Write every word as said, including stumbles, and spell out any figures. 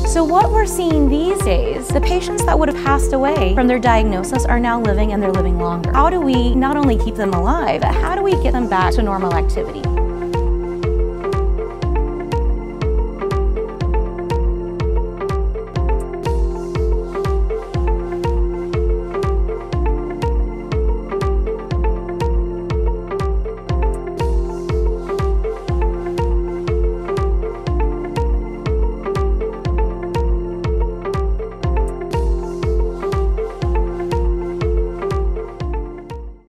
So what we're seeing these days, the patients that would have passed away from their diagnosis are now living, and they're living longer. How do we not only keep them alive, but how do we get them back to normal activity?